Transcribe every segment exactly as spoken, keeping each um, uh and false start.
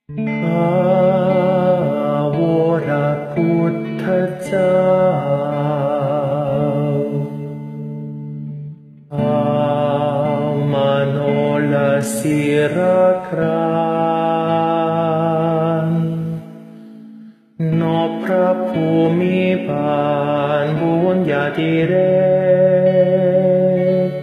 พระวรพุทธเจ้าอามโนลศิรครานนอบพระภูมิบาลบุญญาธิเรก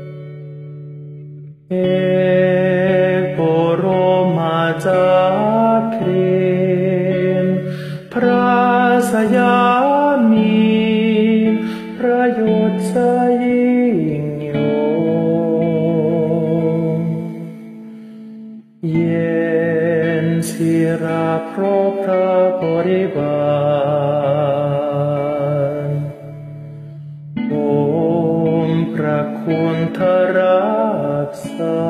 เอกบรมจาครินทร์พระสยามีพระยศยิ่งยงเย็นศิราเพราะพระบริวารโอมพระคุณทรักษา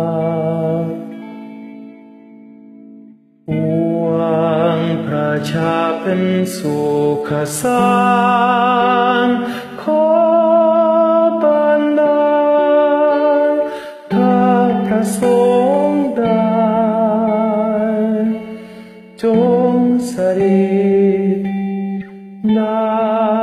หวังประชาเป็นสุขสันต์ขอบันดาลถ้าพระสงฆ์ได้จงสถิตได้